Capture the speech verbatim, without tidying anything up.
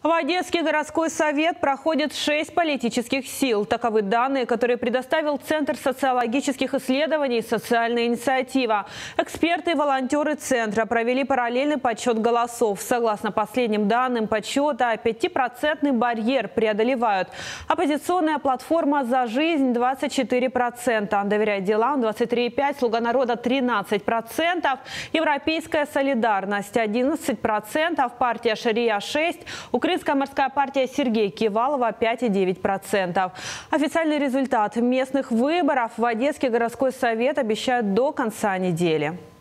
В Одесский городской совет проходит шесть политических сил. Таковы данные, которые предоставил Центр социологических исследований «Социальная инициатива». Эксперты и волонтеры Центра провели параллельный подсчет голосов. Согласно последним данным подсчета, пятипроцентный барьер преодолевают. Оппозиционная платформа «За жизнь» – двадцать четыре процента, «Доверять делам» – двадцать три и пять процента, «Слуга народа» – тринадцать процентов, «Европейская солидарность» – одиннадцать процентов, партия «Шария» – шесть процентов, Украинская морская партия Сергея Кивалова – пять и девять десятых процента. Официальный результат местных выборов в Одесский городской совет обещают до конца недели.